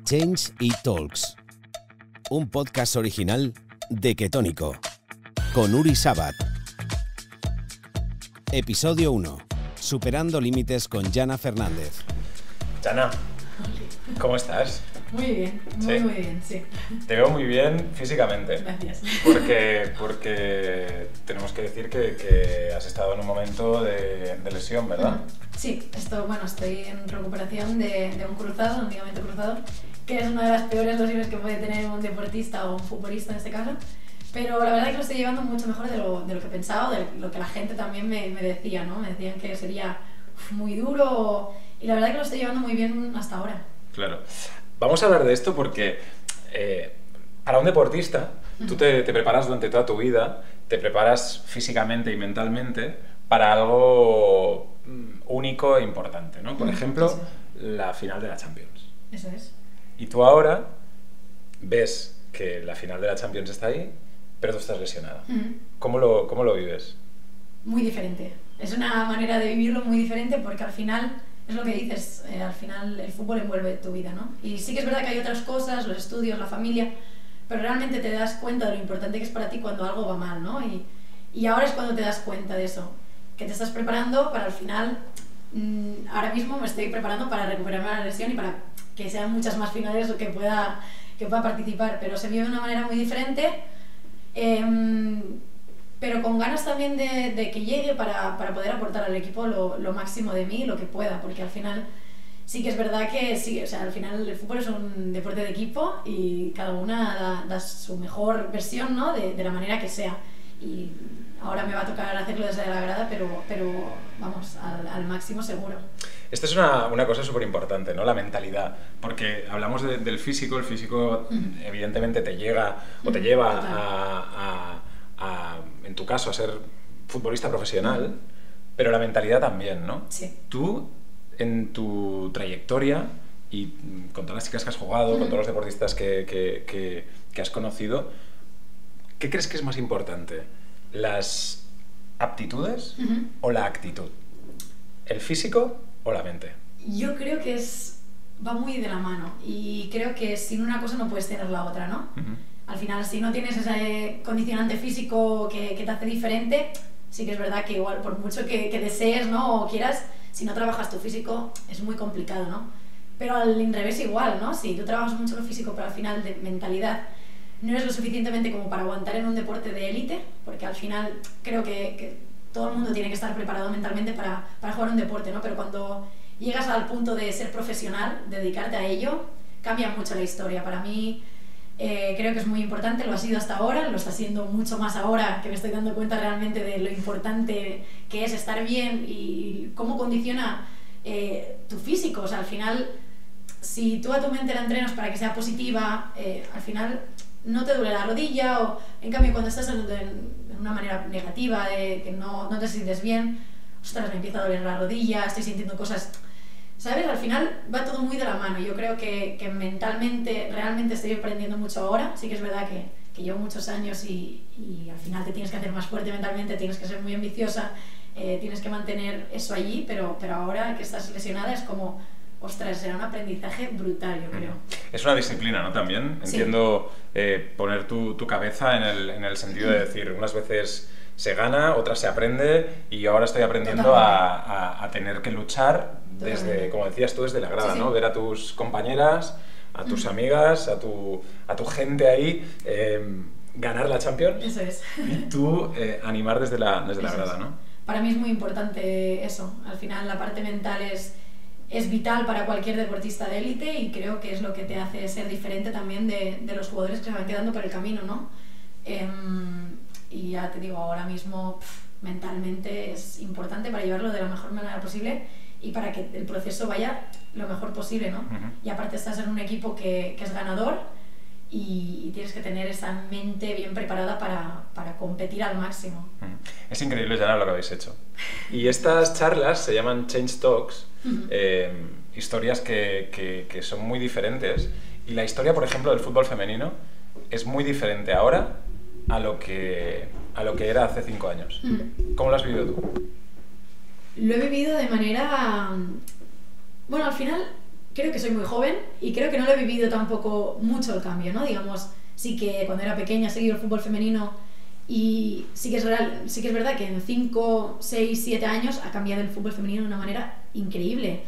Change It Talks, un podcast original de Ketónico, con Uri Sabat. Episodio 1. Superando límites con Jana Fernández. Jana, ¿cómo estás? Muy bien, muy bien, sí. Te veo muy bien físicamente. Gracias. Porque tenemos que decir que has estado en un momento de lesión, ¿verdad? Sí, estoy en recuperación de un cruzado, un ligamento cruzado, que es una de las peores lesiones que puede tener un deportista o un futbolista en este caso. Pero la verdad es que lo estoy llevando mucho mejor de lo que pensaba, de lo que la gente también me decía, ¿no? Me decían que sería muy duro y la verdad es que lo estoy llevando muy bien hasta ahora. Claro. Vamos a hablar de esto porque para un deportista tú te preparas durante toda tu vida, te preparas físicamente y mentalmente para algo único e importante, ¿no? Por ejemplo, sí. La final de la Champions. Eso es. Y tú ahora ves que la final de la Champions está ahí, pero tú estás lesionada. ¿Cómo lo vives? Muy diferente. Es una manera de vivirlo muy diferente porque al final, es lo que dices, al final el fútbol envuelve tu vida, ¿no? Y sí que es verdad que hay otras cosas, los estudios, la familia, pero realmente te das cuenta de lo importante que es para ti cuando algo va mal, ¿no? Y ahora es cuando te das cuenta de eso, que te estás preparando para al final, ahora mismo me estoy preparando para recuperarme la lesión y para que sean muchas más finales que pueda participar, pero se vive de una manera muy diferente, pero con ganas también de que llegue para poder aportar al equipo lo máximo de mí, lo que pueda, porque al final sí que es verdad que sí, o sea, al final el fútbol es un deporte de equipo y cada una da su mejor versión, ¿no? de la manera que sea, y ahora me va a tocar hacerlo desde la grada, pero vamos, al máximo seguro. Esta es una cosa súper importante, ¿no? La mentalidad, porque hablamos del físico, el físico evidentemente te llega o te lleva en tu caso, a ser futbolista profesional, pero la mentalidad también, ¿no? Sí. Tú, en tu trayectoria y con todas las chicas que has jugado, con todos los deportistas que has conocido, ¿qué crees que es más importante? ¿Las aptitudes o la actitud? ¿El físico o la mente? Yo creo que va muy de la mano y creo que sin una cosa no puedes tener la otra, ¿no? Al final, si no tienes ese condicionante físico que te hace diferente, sí que es verdad que igual, por mucho que desees, ¿no? O quieras, si no trabajas tu físico es muy complicado, ¿no? Pero al revés igual, ¿no? Si tú trabajas mucho lo físico, pero al final de mentalidad no eres lo suficientemente como para aguantar en un deporte de élite, porque al final creo que todo el mundo tiene que estar preparado mentalmente para jugar un deporte, ¿no? Pero cuando llegas al punto de ser profesional, dedicarte a ello, cambia mucho la historia. Para mí creo que es muy importante, lo ha sido hasta ahora, lo está siendo mucho más ahora que me estoy dando cuenta realmente de lo importante que es estar bien y cómo condiciona tu físico. O sea, al final, si tú a tu mente la entrenas para que sea positiva, al final no te duele la rodilla, o en cambio cuando estás en una manera negativa, de que no te sientes bien, ostras, me empieza a doler la rodilla, estoy sintiendo cosas, ¿sabes? Al final va todo muy de la mano. Yo creo que mentalmente realmente estoy aprendiendo mucho ahora. Sí que es verdad que llevo muchos años y al final te tienes que hacer más fuerte mentalmente, tienes que ser muy ambiciosa, tienes que mantener eso allí, pero ahora que estás lesionada es como, ostras, será un aprendizaje brutal, yo creo. Es una disciplina, ¿no? También, sí. Entiendo poner tu cabeza en el sentido de decir, unas veces se gana, otras se aprende, y ahora estoy aprendiendo a tener que luchar desde, como decías tú, desde la grada, sí. ¿no? Ver a tus compañeras, a tus amigas, a tu gente ahí, ganar la Champions. Eso es. Y tú animar desde la grada, ¿no? Para mí es muy importante eso. Al final la parte mental es vital para cualquier deportista de élite y creo que es lo que te hace ser diferente también de los jugadores que se van quedando por el camino, ¿no? Y ya te digo, ahora mismo mentalmente es importante para llevarlo de la mejor manera posible y para que el proceso vaya lo mejor posible, ¿no? Y aparte estás en un equipo que es ganador y tienes que tener esa mente bien preparada para competir al máximo. Es increíble, Jana, lo que habéis hecho. Y estas charlas se llaman Change Talks, historias que son muy diferentes. Y la historia, por ejemplo, del fútbol femenino es muy diferente ahora a lo que era hace 5 años. ¿Cómo lo has vivido tú? Lo he vivido de manera... Bueno, al final creo que soy muy joven y creo que no lo he vivido tampoco mucho el cambio, ¿no? Digamos, sí que cuando era pequeña he seguido el fútbol femenino y sí que es verdad que en 5, 6, 7 años ha cambiado el fútbol femenino de una manera increíble.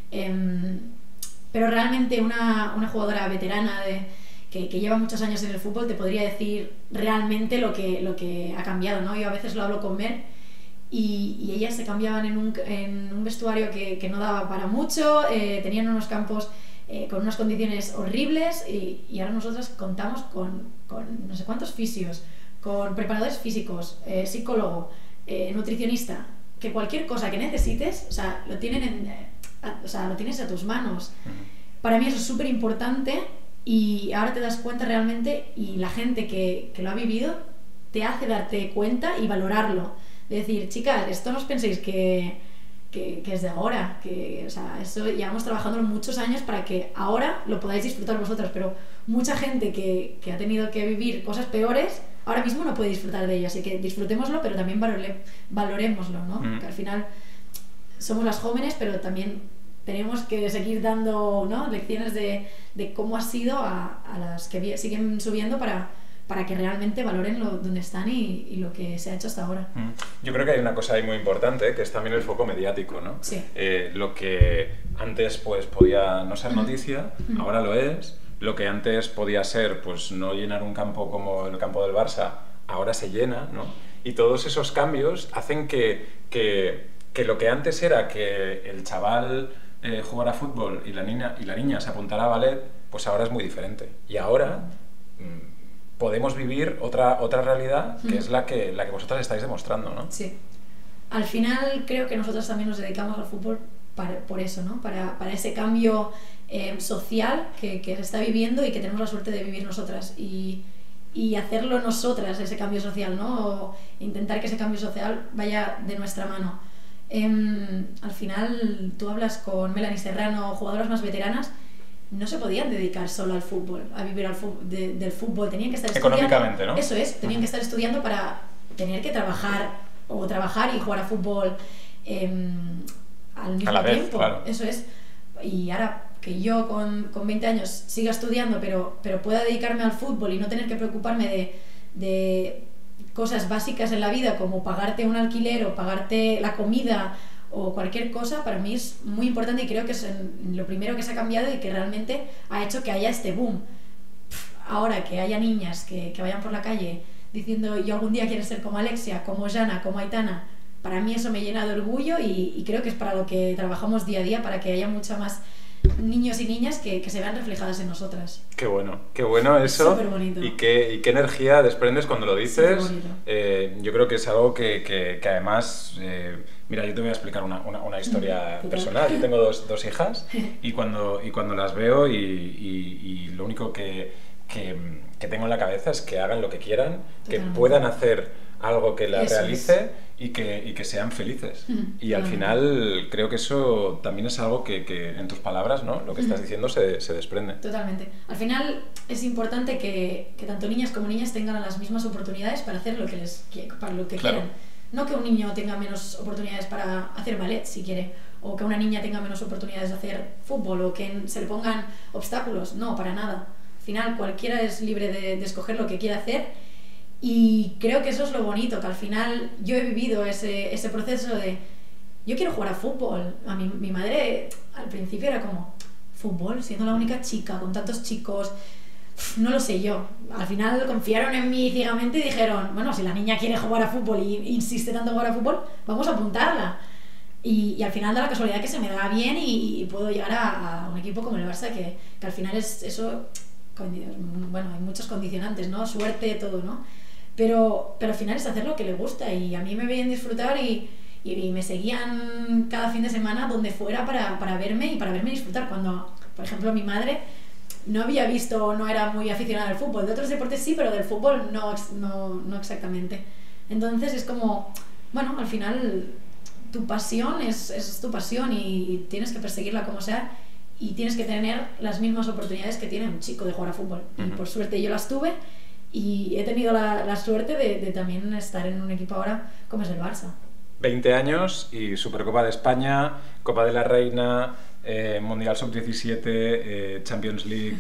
Pero realmente una jugadora veterana que lleva muchos años en el fútbol te podría decir realmente lo que ha cambiado, ¿no? Yo a veces lo hablo con Mer y ellas se cambiaban en un vestuario que no daba para mucho, tenían unos campos con unas condiciones horribles y ahora nosotras contamos con no sé cuántos fisios, con preparadores físicos, psicólogo, nutricionista, que cualquier cosa que necesites, o sea, lo tienes a tus manos. Para mí eso es súper importante y ahora te das cuenta realmente y la gente que lo ha vivido te hace darte cuenta y valorarlo. De decir, chicas, esto no os penséis que es de ahora, o sea, eso llevamos trabajando muchos años para que ahora lo podáis disfrutar vosotras, pero mucha gente que ha tenido que vivir cosas peores ahora mismo no puede disfrutar de ello, así que disfrutémoslo, pero también valorémoslo, ¿no? Que al final somos las jóvenes, pero también tenemos que seguir dando, ¿no?, lecciones de cómo ha sido a las que siguen subiendo para que realmente valoren donde están y lo que se ha hecho hasta ahora. Yo creo que hay una cosa ahí muy importante, que es también el foco mediático, ¿no? Sí. Lo que antes pues podía no ser noticia, ahora lo es. Lo que antes podía ser pues no llenar un campo como el campo del Barça, ahora se llena, ¿no? Y todos esos cambios hacen que lo que antes era que el chaval jugara a fútbol y la niña se apuntara a ballet, pues ahora es muy diferente. Y ahora podemos vivir otra realidad que es la que vosotras estáis demostrando, ¿no? Sí. Al final creo que nosotros también nos dedicamos al fútbol por eso, ¿no? Para ese cambio social que se está viviendo y que tenemos la suerte de vivir nosotras y hacerlo nosotras, ese cambio social, ¿no? O intentar que ese cambio social vaya de nuestra mano. Al final tú hablas con Melanie Serrano, jugadoras más veteranas, no se podían dedicar solo al fútbol, a vivir del fútbol, tenían que estar estudiando. Económicamente, ¿no? Eso es, tenían que estar estudiando para tener que trabajar y jugar a fútbol al mismo tiempo. Claro. Eso es. Y ahora que yo con 20 años siga estudiando, pero pueda dedicarme al fútbol y no tener que preocuparme de cosas básicas en la vida como pagarte un alquiler o pagarte la comida o cualquier cosa, para mí es muy importante y creo que es lo primero que se ha cambiado y que realmente ha hecho que haya este boom. Ahora que haya niñas que vayan por la calle diciendo yo algún día quiero ser como Alexia, como Jana, como Aitana, para mí eso me llena de orgullo y creo que es para lo que trabajamos día a día, para que haya mucha más niños y niñas que se vean reflejadas en nosotras. Qué bueno eso. Súper bonito. Y qué energía desprendes cuando lo dices. Yo creo que es algo que además, mira, yo te voy a explicar una historia personal. Yo tengo dos hijas y cuando las veo y lo único que tengo en la cabeza es que hagan lo que quieran, que puedan hacer algo que las realice y que sean felices. Y al final creo que eso también es algo que en tus palabras, ¿no?, lo que estás diciendo se desprende. Totalmente. Al final es importante que tanto niñas como niñas tengan las mismas oportunidades para hacer lo que quieran. No que un niño tenga menos oportunidades para hacer ballet si quiere, o que una niña tenga menos oportunidades de hacer fútbol, o que se le pongan obstáculos. No, para nada. Al final cualquiera es libre de escoger lo que quiera hacer. Y creo que eso es lo bonito, que al final yo he vivido ese proceso de yo quiero jugar a fútbol. A mi madre al principio era como fútbol, siendo la única chica con tantos chicos, no lo sé yo. Al final confiaron en mí ciegamente y dijeron, bueno, si la niña quiere jugar a fútbol y insiste tanto en jugar a fútbol, vamos a apuntarla. Y al final da la casualidad que se me da bien y puedo llegar a un equipo como el Barça, que al final es eso, bueno, hay muchos condicionantes, ¿no? Suerte, todo, ¿no? Pero al final es hacer lo que le gusta y a mí me veían disfrutar y me seguían cada fin de semana donde fuera para verme y para verme disfrutar. Cuando, por ejemplo, mi madre no había visto, no era muy aficionada al fútbol, de otros deportes sí, pero del fútbol no exactamente. Entonces es como, bueno, al final tu pasión es tu pasión y tienes que perseguirla como sea y tienes que tener las mismas oportunidades que tiene un chico de jugar a fútbol. Y por suerte yo las tuve. Y he tenido la suerte de también estar en un equipo ahora como es el Barça. 20 años y Supercopa de España, Copa de la Reina, Mundial Sub-17, Champions League,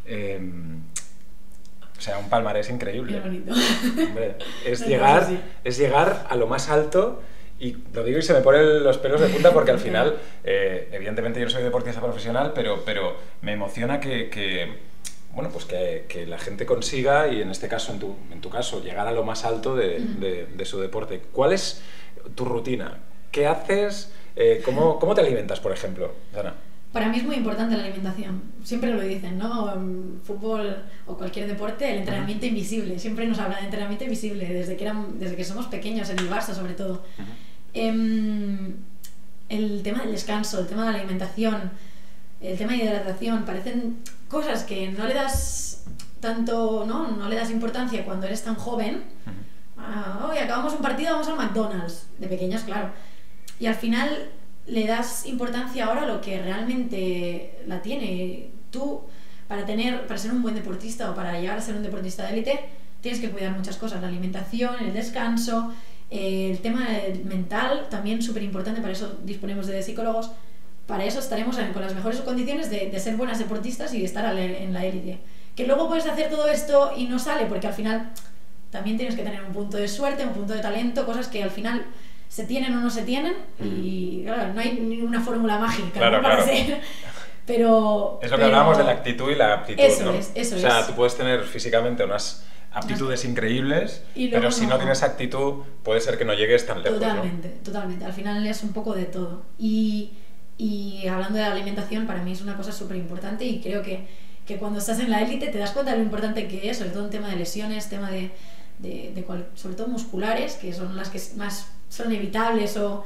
o sea, un palmarés increíble. Qué bonito. Hombre, es llegar a lo más alto, y lo digo y se me ponen los pelos de punta porque al final, evidentemente yo no soy deportista profesional, pero me emociona que la gente consiga, y en este caso, en tu caso, llegar a lo más alto de su deporte. ¿Cuál es tu rutina? ¿Qué haces? ¿Cómo te alimentas, por ejemplo, Ana? Para mí es muy importante la alimentación. Siempre lo dicen, ¿no? En fútbol o cualquier deporte, el entrenamiento invisible. Siempre nos hablan de entrenamiento invisible, desde que somos pequeños, en el Barça sobre todo. El tema del descanso, el tema de la alimentación, el tema de hidratación, parecen cosas que no le das tanto, no le das importancia cuando eres tan joven. Hoy acabamos un partido, vamos al McDonald's. De pequeños, claro. Y al final le das importancia ahora a lo que realmente la tiene. Tú, para ser un buen deportista o para llegar a ser un deportista de élite, tienes que cuidar muchas cosas: la alimentación, el descanso, el tema mental, también súper importante. Para eso disponemos de psicólogos. Para eso estaremos con las mejores condiciones de ser buenas deportistas y de estar en la élite. Que luego puedes hacer todo esto y no sale, porque al final también tienes que tener un punto de suerte, un punto de talento, cosas que al final se tienen o no se tienen, y claro, no hay ninguna fórmula mágica, claro, ¿no? Para ser, pero... Es lo que hablábamos de la actitud y la aptitud, eso, ¿no? Eso o sea, tú puedes tener físicamente unas aptitudes increíbles, pero si no tienes actitud, puede ser que no llegues tan lejos, totalmente, ¿no? Totalmente. Al final es un poco de todo. Y hablando de la alimentación, para mí es una cosa súper importante, y creo que cuando estás en la élite te das cuenta de lo importante que es, sobre todo en tema de lesiones, tema sobre todo musculares, que son las que más son evitables, o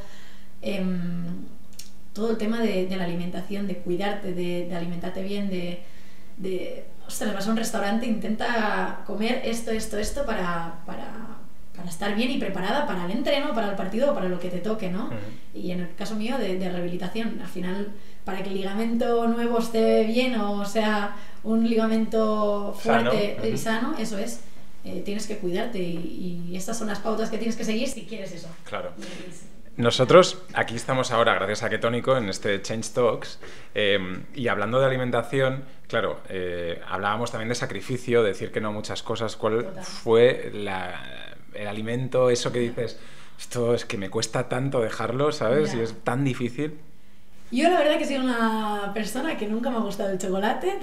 todo el tema de la alimentación, de cuidarte, de alimentarte bien, ostras, vas a un restaurante, intenta comer esto para estar bien y preparada para el entreno, para el partido o para lo que te toque, ¿no? Y en el caso mío de rehabilitación, al final, para que el ligamento nuevo esté bien, o sea, un ligamento fuerte y sano, eso es. Tienes que cuidarte, y estas son las pautas que tienes que seguir si quieres eso. Claro. Nosotros aquí estamos ahora, gracias a Ketónico, en este Change Talks, y hablando de alimentación, claro, hablábamos también de sacrificio, de decir que no a muchas cosas. ¿Cuál fue el alimento, eso que dices, esto es que me cuesta tanto dejarlo, ¿sabes? Y es tan difícil. Yo la verdad que soy una persona que nunca me ha gustado el chocolate.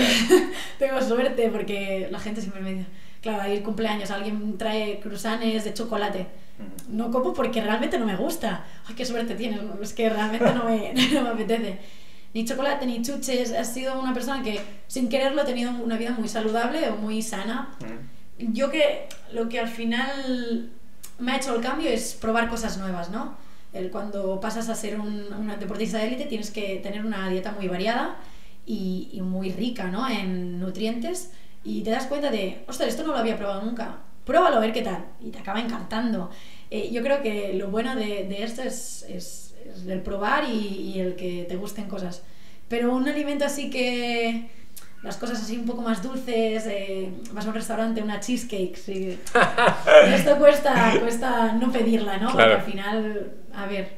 Tengo suerte, porque la gente siempre me dice, claro, hay cumpleaños, alguien trae croissants de chocolate. No como porque realmente no me gusta. Ay, qué suerte tienes, es que realmente no me apetece. Ni chocolate, ni chuches. Has sido una persona que sin quererlo he tenido una vida muy saludable o muy sana. Yo lo que al final me ha hecho el cambio es probar cosas nuevas, ¿no? Cuando pasas a ser una deportista de élite tienes que tener una dieta muy variada y muy rica, ¿no? En nutrientes, y te das cuenta de, ostras, esto no lo había probado nunca, pruébalo a ver qué tal, y te acaba encantando. Yo creo que lo bueno de esto es el probar y el que te gusten cosas. Pero un alimento así que... las cosas así un poco más dulces, vas a un restaurante, una cheesecake, sí. Esto cuesta no pedirla, ¿no? Claro. Porque al final, a ver,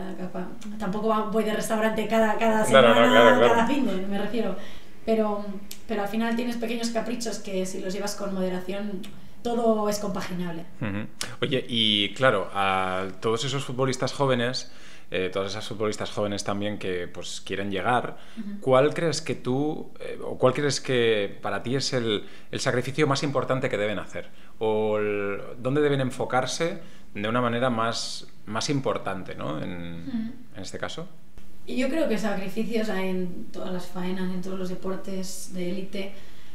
tampoco voy de restaurante cada semana, claro. Cada fin de, me refiero. Pero al final tienes pequeños caprichos que si los llevas con moderación, todo es compaginable. Oye, y claro, a todos esos futbolistas jóvenes... todas esas futbolistas jóvenes también que pues quieren llegar, ¿cuál crees que cuál crees que para ti es el sacrificio más importante que deben hacer? ¿O dónde deben enfocarse de una manera más importante, ¿no? En este caso. Y yo creo que sacrificios hay en todas las faenas, en todos los deportes de élite,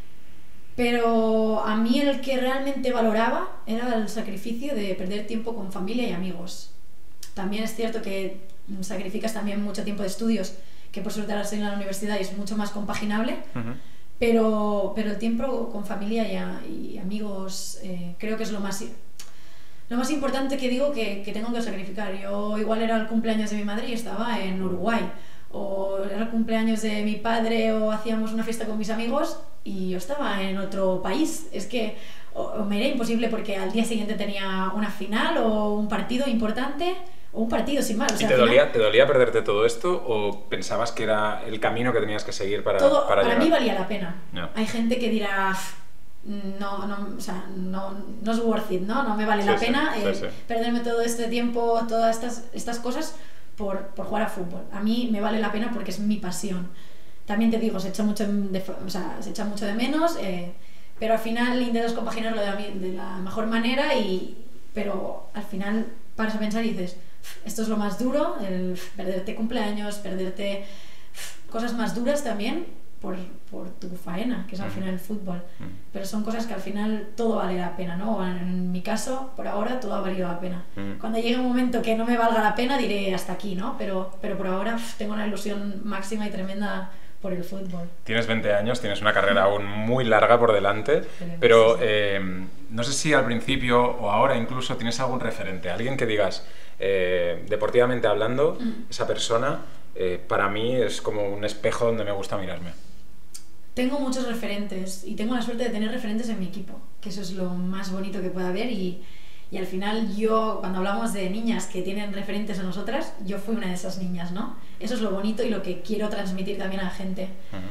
pero a mí el que realmente valoraba era el sacrificio de perder tiempo con familia y amigos. También es cierto que sacrificas también mucho tiempo de estudios, que por suerte ahora estoy en la universidad y es mucho más compaginable, pero el tiempo con familia y amigos creo que es lo más importante que digo que tengo que sacrificar. Yo igual era el cumpleaños de mi madre y estaba en Uruguay, o era el cumpleaños de mi padre o hacíamos una fiesta con mis amigos y yo estaba en otro país. Es que o me era imposible porque al día siguiente tenía una final o un partido importante, un partido sin más. O sea, ¿Y te dolía perderte todo esto o pensabas que era el camino que tenías que seguir para para mí valía la pena. No. Hay gente que dirá, o sea, no es worth it, no me vale la pena perderme todo este tiempo, todas estas cosas por jugar a fútbol. A mí me vale la pena porque es mi pasión. También te digo, se echa mucho de menos, pero al final intentas compaginarlo de la mejor manera, pero al final paras a pensar y dices, esto es lo más duro, el perderte cumpleaños, perderte cosas más duras también por tu faena, que es al final el fútbol. Pero son cosas que al final todo vale la pena, ¿no? En mi caso, por ahora, todo ha valido la pena. Cuando llegue un momento que no me valga la pena, diré hasta aquí, ¿no? Pero por ahora tengo una ilusión máxima y tremenda por el fútbol. Tienes 20 años, tienes una carrera aún muy larga por delante, pero no sé si al principio o ahora incluso tienes algún referente, alguien que digas, deportivamente hablando, esa persona para mí es como un espejo donde me gusta mirarme. Tengo muchos referentes y tengo la suerte de tener referentes en mi equipo, que eso es lo más bonito que puede haber y al final yo, cuando hablamos de niñas que tienen referentes a nosotras, yo fui una de esas niñas, ¿no? Eso es lo bonito y lo que quiero transmitir también a la gente.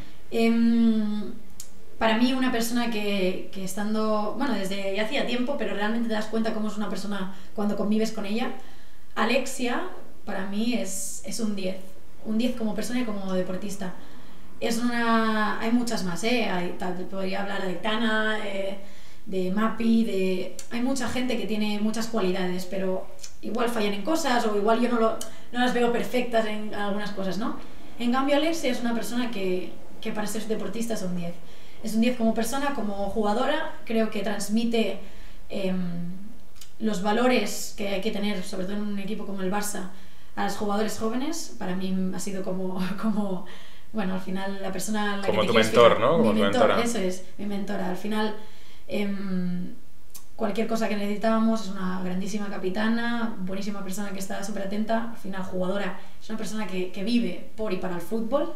Para mí una persona que estando, bueno, desde ya hacía tiempo, pero realmente te das cuenta cómo es una persona cuando convives con ella, Alexia, para mí es un 10. Un 10 como persona y como deportista. Hay muchas más, podría hablar de Aitana, de Mapi, hay mucha gente que tiene muchas cualidades, pero igual fallan en cosas o igual yo no las veo perfectas en algunas cosas, ¿no? En cambio Alexia es una persona que para ser deportista es un 10. Es un 10 como persona, como jugadora, creo que transmite los valores que hay que tener, sobre todo en un equipo como el Barça, a los jugadores jóvenes. Para mí ha sido como bueno, al final la persona... La como que tu mentor, ¿no? Como mi tu mentora. Eso es, mi mentora. Al final, cualquier cosa que necesitábamos, es una grandísima capitana, buenísima persona que está súper atenta, al final jugadora, es una persona que vive por y para el fútbol,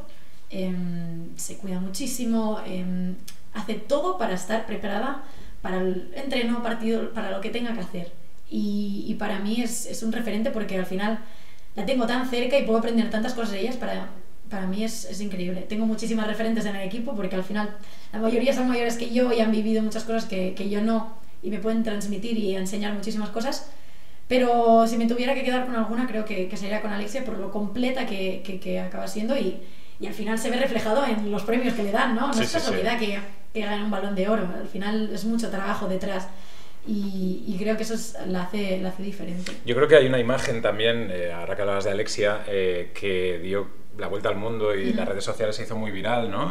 se cuida muchísimo, hace todo para estar preparada para el entreno, partido, para lo que tenga que hacer. Y para mí es un referente porque al final la tengo tan cerca y puedo aprender tantas cosas de ellas. Para mí es increíble. Tengo muchísimas referentes en el equipo porque al final la mayoría son mayores que yo y han vivido muchas cosas que yo no, y me pueden transmitir y enseñar muchísimas cosas. Pero si me tuviera que quedar con alguna, creo que sería con Alexia por lo completa que acaba siendo y al final se ve reflejado en los premios que le dan, ¿no? No es casualidad que gane un Balón de Oro. Al final es mucho trabajo detrás. Y creo que eso la hace diferente. Yo creo que hay una imagen también, ahora que hablabas de Alexia, que dio la vuelta al mundo y las redes sociales se hizo muy viral, ¿no?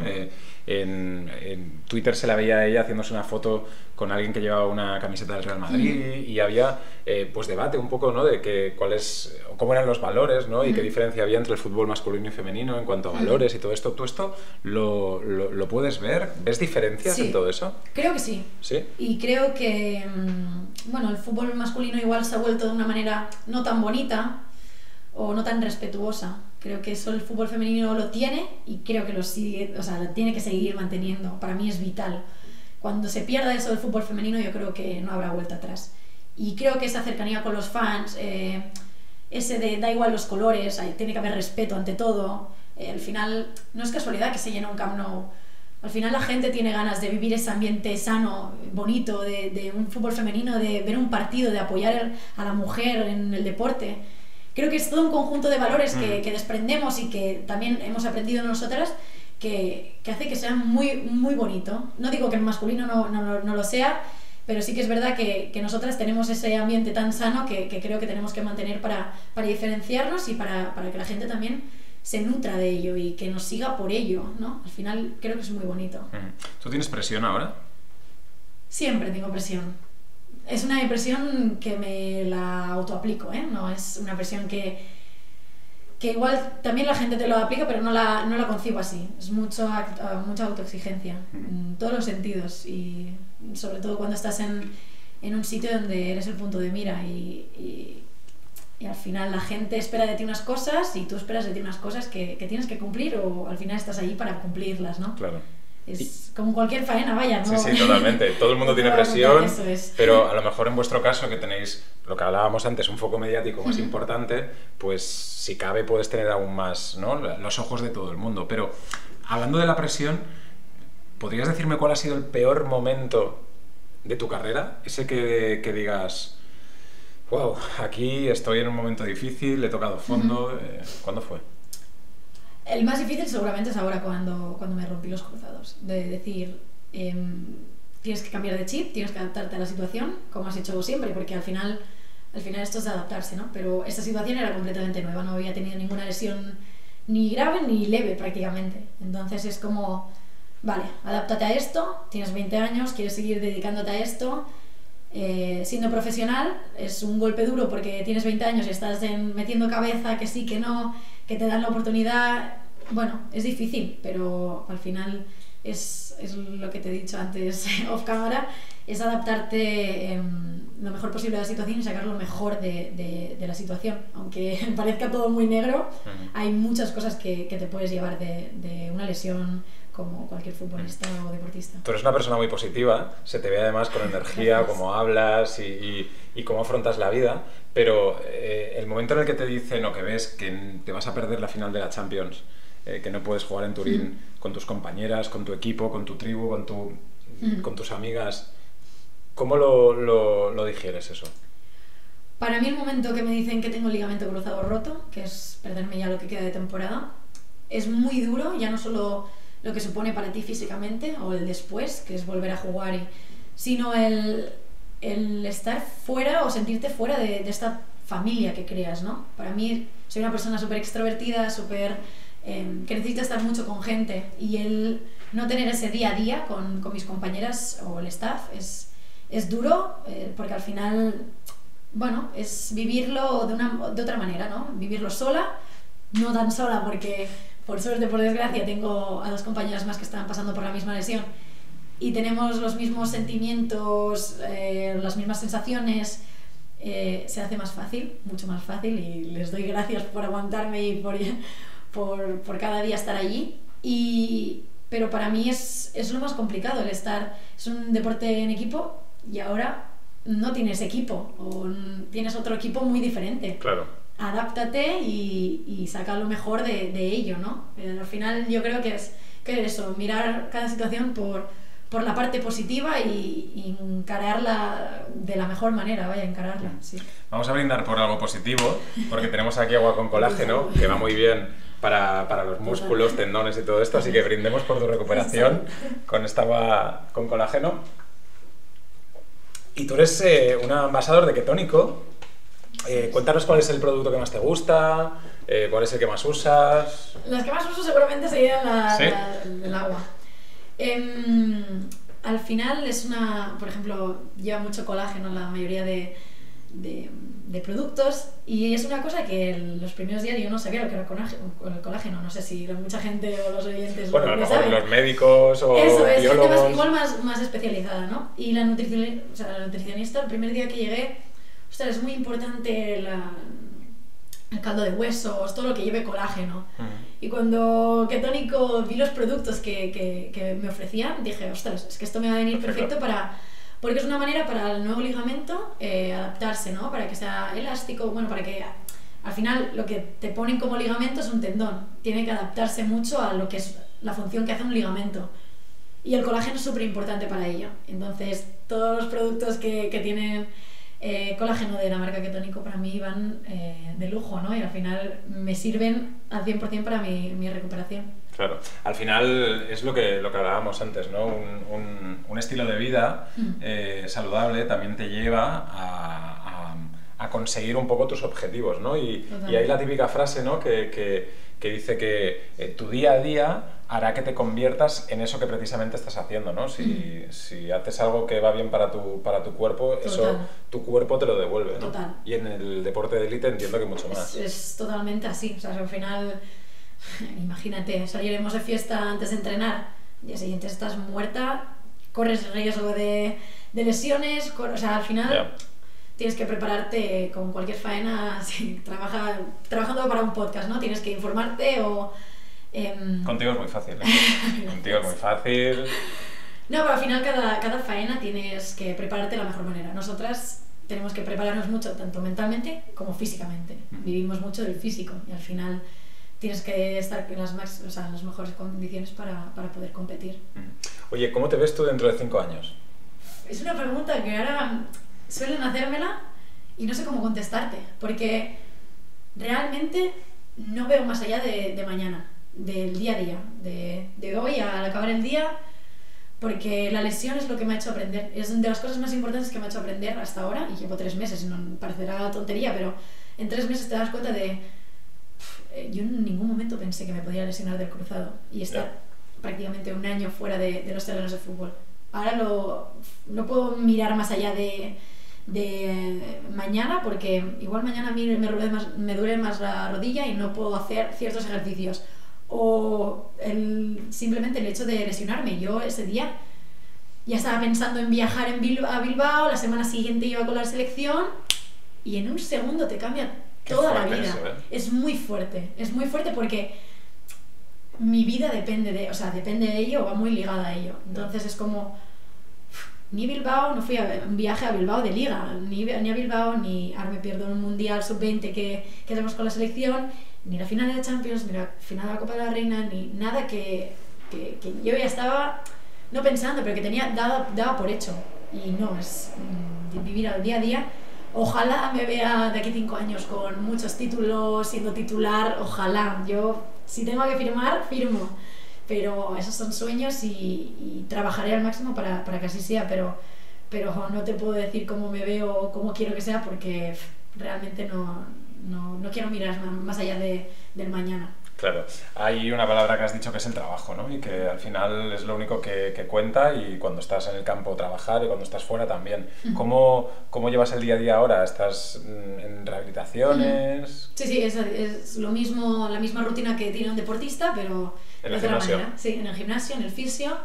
En Twitter se la veía a ella haciéndose una foto con alguien que llevaba una camiseta del Real Madrid y había pues debate un poco, ¿no? De cómo eran los valores, ¿no? Y qué diferencia había entre el fútbol masculino y femenino en cuanto a valores y todo esto. ¿Tú esto lo puedes ver? ¿Ves diferencias en todo eso? Creo que sí. ¿Sí? Y creo que bueno, el fútbol masculino igual se ha vuelto de una manera no tan bonita o no tan respetuosa. Creo que eso el fútbol femenino lo tiene y creo que lo tiene que seguir manteniendo. Para mí es vital. Cuando se pierda eso del fútbol femenino, yo creo que no habrá vuelta atrás. Y creo que esa cercanía con los fans, ese de da igual los colores, tiene que haber respeto ante todo. Al final, no es casualidad que se llene un Camp Nou. Al final la gente tiene ganas de vivir ese ambiente sano, bonito, de un fútbol femenino, de ver un partido, de apoyar a la mujer en el deporte. Creo que es todo un conjunto de valores que desprendemos y que también hemos aprendido nosotras que hace que sea muy, muy bonito. No digo que el masculino no lo sea, pero sí que es verdad que nosotras tenemos ese ambiente tan sano que creo que tenemos que mantener para diferenciarnos y para que la gente también se nutra de ello y que nos siga por ello, ¿no? Al final creo que es muy bonito. ¿Tú tienes presión ahora? Siempre tengo presión. Es una presión que me la autoaplico, ¿eh? No es una presión que igual también la gente te lo aplica, pero no la concibo así. Es mucha autoexigencia en todos los sentidos y sobre todo cuando estás en un sitio donde eres el punto de mira y al final la gente espera de ti unas cosas y tú esperas de ti unas cosas que tienes que cumplir o al final estás allí para cumplirlas, ¿no? Claro. Es como cualquier faena, vaya, ¿no? Sí, totalmente. Todo el mundo tiene presión, eso es. Pero a lo mejor en vuestro caso, que tenéis lo que hablábamos antes, un foco mediático más importante, pues si cabe puedes tener aún más, ¿no?, los ojos de todo el mundo. Pero hablando de la presión, ¿podrías decirme cuál ha sido el peor momento de tu carrera? Ese que digas, wow, aquí estoy en un momento difícil, he tocado fondo. ¿Cuándo fue? El más difícil seguramente es ahora cuando me rompí los cruzados. De decir, tienes que cambiar de chip, tienes que adaptarte a la situación, como has hecho siempre, porque al final esto es de adaptarse, ¿no? Pero esta situación era completamente nueva, no había tenido ninguna lesión ni grave ni leve prácticamente. Entonces es como, vale, adáptate a esto, tienes 20 años, quieres seguir dedicándote a esto. Siendo profesional es un golpe duro porque tienes 20 años y estás metiendo cabeza, que sí, que no, que te dan la oportunidad. Bueno, es difícil, pero al final es lo que te he dicho antes off cámara, es adaptarte lo mejor posible a la situación y sacar lo mejor de la situación. Aunque parezca todo muy negro, hay muchas cosas que te puedes llevar de una lesión, como cualquier futbolista o deportista. Tú eres una persona muy positiva, se te ve además con energía, cómo hablas y cómo afrontas la vida, pero el momento en el que te dicen o que ves que te vas a perder la final de la Champions, que no puedes jugar en Turín con tus compañeras, con tu equipo, con tu tribu, con tus amigas, ¿cómo lo digieres eso? Para mí el momento que me dicen que tengo el ligamento cruzado roto, que es perderme ya lo que queda de temporada, es muy duro, ya no solo lo que supone para ti físicamente o el después, que es volver a jugar, sino el estar fuera o sentirte fuera de esta familia que creas, ¿no? Para mí soy una persona súper extrovertida, que necesita estar mucho con gente, y el no tener ese día a día con mis compañeras o el staff es duro, porque al final, bueno, es vivirlo de otra manera, ¿no? Vivirlo sola, no tan sola porque por suerte, por desgracia, tengo a 2 compañeras más que están pasando por la misma lesión y tenemos los mismos sentimientos, las mismas sensaciones. Se hace más fácil, mucho más fácil, y les doy gracias por aguantarme y por cada día estar allí. Pero para mí es lo más complicado el estar. Es un deporte en equipo y ahora no tienes equipo, o tienes otro equipo muy diferente. Claro. Adáptate y saca lo mejor de ello, ¿no? Al final yo creo que es eso, mirar cada situación por la parte positiva y encararla de la mejor manera, encararla, sí. Vamos a brindar por algo positivo, porque tenemos aquí agua con colágeno, que va muy bien para los músculos, tendones y todo esto, así que brindemos por tu recuperación con esta agua con colágeno. Y tú eres un ambasador de Ketónico. Cuéntanos cuál es el producto que más te gusta, cuál es el que más usas. Las que más uso seguramente serían ¿Sí? el agua. Al final es por ejemplo, lleva mucho colágeno la mayoría de productos, y es una cosa que los primeros días yo no sabía lo que era el colágeno. No sé si mucha gente o los oyentes bueno, a lo mejor saben. Los médicos o eso es, biólogos. gente igual más especializada, ¿no? Y la nutricionista, el primer día que llegué, es muy importante el caldo de huesos, todo lo que lleve colágeno. Y cuando Ketónico vi los productos que me ofrecían, dije, es que esto me va a venir perfecto porque es una manera para el nuevo ligamento adaptarse, ¿no? Para que sea elástico, bueno, para que al final lo que te ponen como ligamento es un tendón, tiene que adaptarse mucho a lo que es la función que hace un ligamento. Y el colágeno es súper importante para ello. Entonces, todos los productos que tienen colágeno de la marca Ketónico para mí van de lujo, ¿no? Y al final me sirven al 100% para mi recuperación. Claro, al final es lo que hablábamos antes, ¿no? Un estilo de vida saludable también te lleva a conseguir un poco tus objetivos, ¿no? Y hay la típica frase, ¿no? que dice que tu día a día hará que te conviertas en eso que precisamente estás haciendo, ¿no? Si haces algo que va bien para tu cuerpo, eso tu cuerpo te lo devuelve, ¿no? Total. Y en el deporte de élite entiendo que mucho más. Es totalmente así, al final, imagínate, saliremos de fiesta antes de entrenar, al día siguiente estás muerta, corres riesgo de lesiones, al final tienes que prepararte con cualquier faena, trabajando para un podcast, ¿no? Tienes que informarte Contigo es muy fácil, Contigo es muy fácil. No, pero al final cada faena tienes que prepararte de la mejor manera. Nosotras tenemos que prepararnos mucho, tanto mentalmente como físicamente. Vivimos mucho del físico y al final tienes que estar en las mejores condiciones para poder competir. Oye, ¿cómo te ves tú dentro de 5 años? Es una pregunta que ahora suelen hacérmela y no sé cómo contestarte, porque realmente no veo más allá de mañana, del día a día, de hoy al acabar el día, porque la lesión es lo que me ha hecho aprender, es de las cosas más importantes que me ha hecho aprender hasta ahora, y llevo 3 meses, no parecerá tontería, pero en 3 meses te das cuenta de... yo en ningún momento pensé que me podía lesionar del cruzado y estar prácticamente 1 año fuera de los terrenos de fútbol. Ahora no puedo mirar más allá de mañana, porque igual mañana a mí me duele más la rodilla y no puedo hacer ciertos ejercicios. O simplemente el hecho de lesionarme. Yo ese día ya estaba pensando en viajar a Bilbao, la semana siguiente iba con la selección y en un segundo te cambia toda la vida. Eso, es muy fuerte porque mi vida depende de ello, va muy ligada a ello. Entonces es como, ni Bilbao, no fui a un viaje a Bilbao de liga, ni a Bilbao, ni ahora me pierdo un mundial sub-20 que hacemos con la selección, ni la final de la Champions, ni la final de la Copa de la Reina, ni nada que yo ya estaba, no pensando, pero que daba por hecho. Y no, es vivir al día a día. Ojalá me vea de aquí 5 años con muchos títulos, siendo titular, ojalá. Yo, si tengo que firmar, firmo. Pero esos son sueños y trabajaré al máximo para que así sea, pero no te puedo decir cómo me veo o cómo quiero que sea, porque realmente no quiero mirar más allá del mañana. Claro, hay una palabra que has dicho que es el trabajo, ¿no? Y que al final es lo único que cuenta, y cuando estás en el campo trabajar y cuando estás fuera también. ¿Cómo llevas el día a día ahora? ¿Estás en rehabilitaciones? Sí, es lo mismo, la misma rutina que tiene un deportista, pero de otra manera. Sí, en el gimnasio, en el fisio.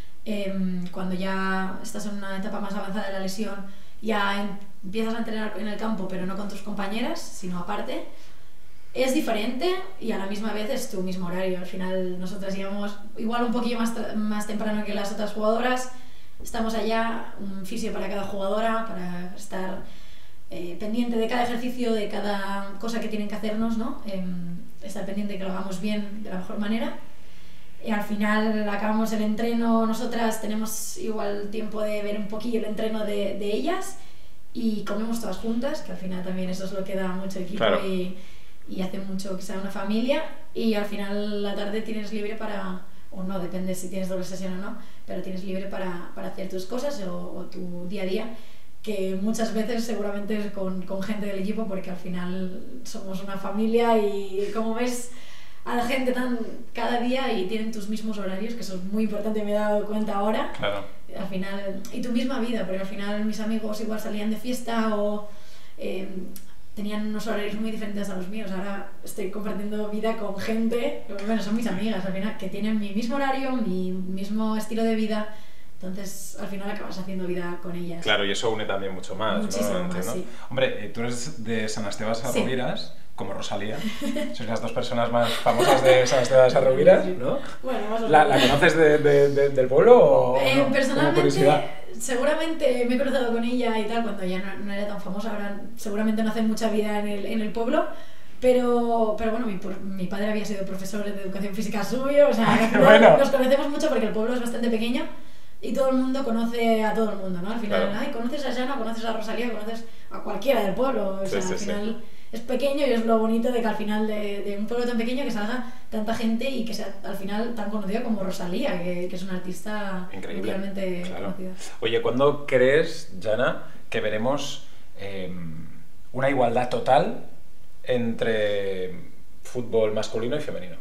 Cuando ya estás en una etapa más avanzada de la lesión, ya empiezas a entrenar en el campo, pero no con tus compañeras, sino aparte. Es diferente y a la misma vez es tu mismo horario. Al final nosotras llegamos igual un poquillo más temprano que las otras jugadoras. Estamos allá, un fisio para cada jugadora, para estar pendiente de cada ejercicio, de cada cosa que tienen que hacernos, ¿no? Estar pendiente de que lo hagamos bien, de la mejor manera. Y al final acabamos el entreno, nosotras tenemos igual tiempo de ver un poquillo el entreno de ellas, y comemos todas juntas, que al final también eso es lo que da mucho equipo. Claro. Y hace mucho que sea una familia, y al final la tarde tienes libre para, o no, depende si tienes doble sesión o no, pero tienes libre para hacer tus cosas o tu día a día, que muchas veces seguramente es con gente del equipo, porque al final somos una familia y como ves a la gente cada día y tienen tus mismos horarios, que eso es muy importante, me he dado cuenta ahora. Claro. Al final, y tu misma vida, porque al final mis amigos igual salían de fiesta o tenían unos horarios muy diferentes a los míos. Ahora estoy compartiendo vida con gente, bueno, son mis amigas al final, que tienen mi mismo horario, mi mismo estilo de vida. Entonces, al final acabas haciendo vida con ellas. Claro, y eso une también mucho más. Muchísimo más, ¿no? Sí. Hombre, tú eres de San Esteban Sarroviras, sí, como Rosalía. Sois las 2 personas más famosas de San Esteban Sarroviras, ¿no? Bueno, más o menos. ¿La conoces del pueblo o no? Personalmente, seguramente me he cruzado con ella y tal, cuando ya no era tan famosa. Ahora seguramente no hace mucha vida en el pueblo. Pero bueno, mi padre había sido profesor de educación física suyo, o sea, bueno, nos conocemos mucho porque el pueblo es bastante pequeño. Y todo el mundo conoce a todo el mundo, ¿no? Al final, claro, conoces a Jana, conoces a Rosalía, conoces a cualquiera del pueblo. O sea, al final es pequeño, y es lo bonito de que al final de un pueblo tan pequeño que salga tanta gente y que sea al final tan conocida como Rosalía, que es una artista mundialmente conocida. Oye, ¿cuándo crees, Jana, que veremos una igualdad total entre fútbol masculino y femenino?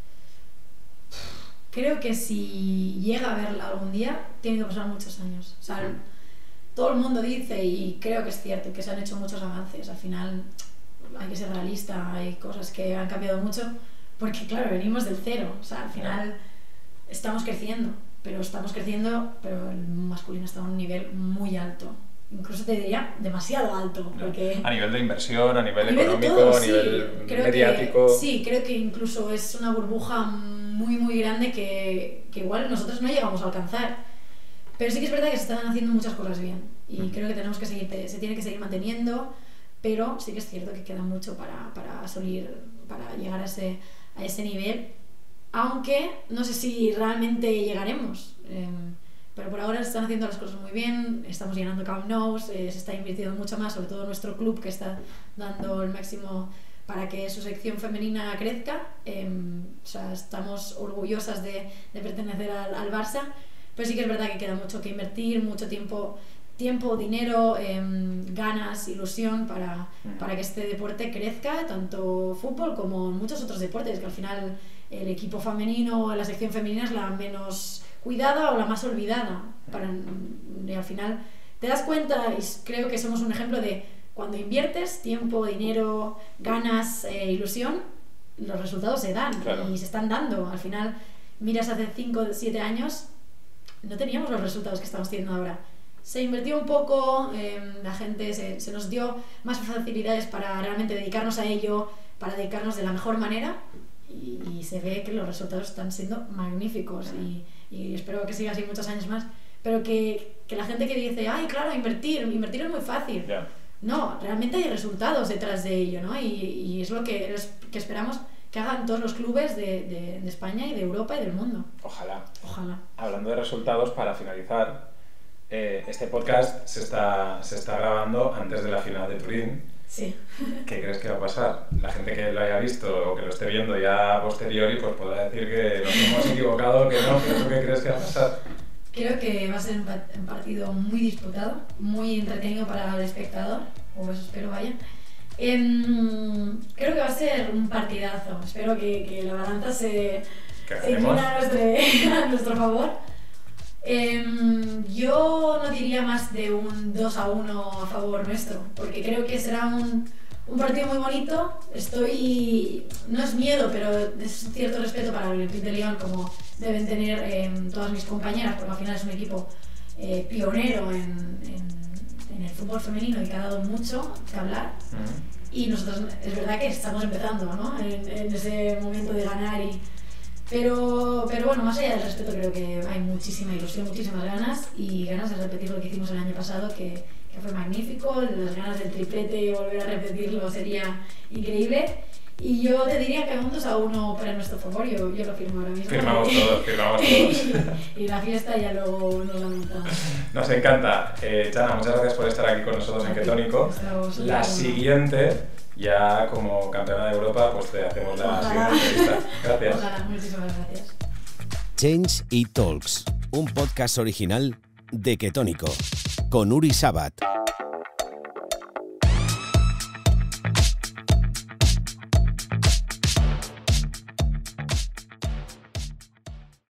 Creo que si llega a verla algún día, tiene que pasar muchos años. O sea, todo el mundo dice, y creo que es cierto, que se han hecho muchos avances. Al final hay que ser realista, hay cosas que han cambiado mucho, porque claro, venimos del cero. O sea, al final estamos creciendo, pero el masculino está a un nivel muy alto. Incluso te diría demasiado alto, porque a nivel de inversión, a nivel económico, a nivel mediático. Sí, creo que incluso es una burbuja muy, muy grande que igual nosotros no llegamos a alcanzar. Pero sí que es verdad que se están haciendo muchas cosas bien y creo que tenemos que se tiene que seguir manteniendo, pero sí que es cierto que queda mucho para llegar a ese nivel, aunque no sé si realmente llegaremos. Pero por ahora se están haciendo las cosas muy bien, estamos llenando Camp Nou, se está invirtiendo mucho más, sobre todo nuestro club, que está dando el máximo para que su sección femenina crezca. O sea, estamos orgullosas de pertenecer al Barça, pero sí que es verdad que queda mucho que invertir, mucho tiempo, dinero, ganas, ilusión para que este deporte crezca, tanto fútbol como muchos otros deportes, que al final el equipo femenino, la sección femenina es la menos cuidada o la más olvidada. Y al final te das cuenta, y creo que somos un ejemplo de cuando inviertes tiempo, dinero, ganas, ilusión, los resultados se dan. Claro. Y se están dando. Al final miras hace 5 o 7 años, no teníamos los resultados que estamos teniendo ahora. Se invirtió un poco, la gente se nos dio más facilidades para realmente dedicarnos a ello, para dedicarnos de la mejor manera, y se ve que los resultados están siendo magníficos y espero que siga así muchos años más, pero que la gente que dice, ay, claro, invertir es muy fácil. Yeah. No, realmente hay resultados detrás de ello, ¿no? Y es lo que esperamos que hagan todos los clubes de España y de Europa y del mundo. Ojalá. Hablando de resultados, para finalizar, este podcast se está grabando antes de la final de Turín. Sí. ¿Qué crees que va a pasar? La gente que lo haya visto o que lo esté viendo ya a posteriori, pues podrá decir que nos hemos equivocado, que no, pero ¿tú qué crees que va a pasar? Creo que va a ser un partido muy disputado, muy entretenido para el espectador, o eso espero, vaya. Creo que va a ser un partidazo. Espero que la balanza se incline a nuestro favor. Yo no diría más de un 2-1 a favor nuestro, porque creo que será un partido muy bonito. No es miedo, pero es cierto respeto para el Olympique de Lyon, como deben tener todas mis compañeras, porque al final es un equipo pionero en el fútbol femenino y que ha dado mucho que hablar. Y nosotros es verdad que estamos empezando, ¿no? en ese momento de ganar pero bueno, más allá del respeto, creo que hay muchísima ilusión, muchísimas ganas de repetir lo que hicimos el año pasado, que fue magnífico. Las ganas del triplete, volver a repetirlo sería increíble. Y yo te diría que un 2-1 para nuestro favor, yo lo firmo ahora mismo. Firmamos todos. Y la fiesta ya luego nos la montamos. Nos encanta. Chana, muchas gracias por estar aquí con nosotros en Ketónico. La siguiente, ya como campeona de Europa, pues te hacemos la siguiente entrevista. Gracias. Ojalá, muchísimas gracias. Change y Talks, un podcast original de Ketónico, con Uri Sabat.